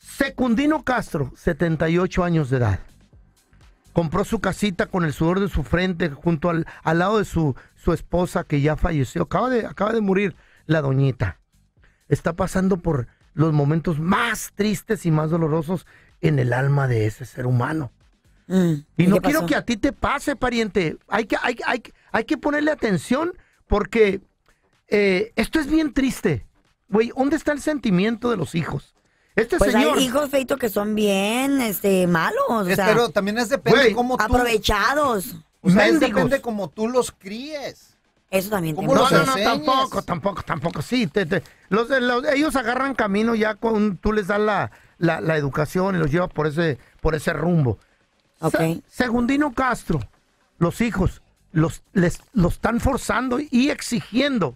Secundino Castro, 78 años de edad. Compró su casita con el sudor de su frente junto al lado de su esposa que ya falleció. Acaba de morir la doñita. Está pasando por los momentos más tristes y más dolorosos en el alma de ese ser humano. Y no quiero que a ti te pase, pariente. Hay que ponerle atención porque esto es bien triste. Güey, ¿dónde está el sentimiento de los hijos? Pues señor, hay hijos, Feito, que son bien malos. O sea, pero también depende cómo tú... aprovechados. O sea, depende cómo tú los críes. Eso también te ¿Cómo los No, enseñas? tampoco. Sí, ellos agarran camino ya con tú les das la educación y los llevas por ese rumbo. Ok. Segundino Castro, los hijos los están forzando y exigiendo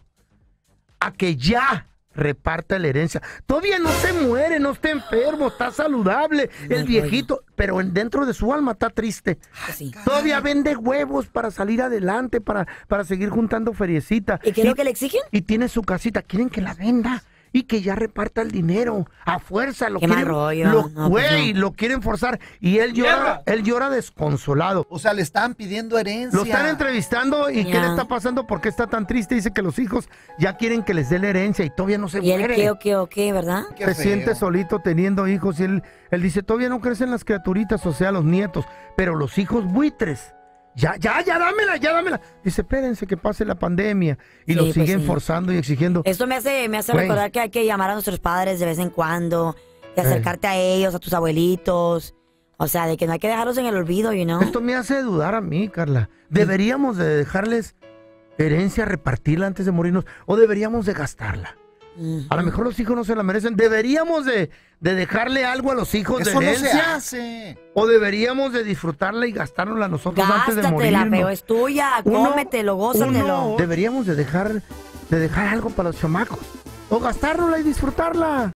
a que ya reparta la herencia. Todavía no se muere, no está enfermo, está saludable, el viejito, pero dentro de su alma está triste. Sí. Todavía vende huevos para salir adelante, para seguir juntando feriecita. ¿Y qué es lo que le exigen? Y tiene su casita, quieren que la venda y que ya reparta el dinero a fuerza. Qué mal rollo. Lo quieren forzar y él llora desconsolado. O sea, le están pidiendo herencia. Lo están entrevistando y ¿qué le está pasando? ¿Por qué está tan triste? Dice que los hijos ya quieren que les dé la herencia y todavía no se ¿Y muere. él qué, verdad? Qué Se feo. siente solito teniendo hijos y él dice, todavía no crecen las criaturitas, o sea, los nietos, pero los hijos buitres, ya dámela. Dice, espérense que pase la pandemia. Y Sí, lo pues siguen sí. forzando y exigiendo. Esto me hace Güey. recordar que hay que llamar a nuestros padres de vez en cuando, de acercarte a ellos, a tus abuelitos. O sea, de que no hay que dejarlos en el olvido, Esto me hace dudar a mí, Carla. ¿Deberíamos de dejarles herencia, repartirla antes de morirnos? ¿O deberíamos de gastarla? A lo mejor los hijos no se la merecen. ¿Deberíamos de dejarle algo a los hijos Eso de no se herencia? hace. ¿O deberíamos de disfrutarla y gastárnosla nosotros antes de Gástatela, morirnos? feo, es tuya, cómetelo, gózatelo. Deberíamos de dejar algo para los chamacos. O gastárnosla y disfrutarla.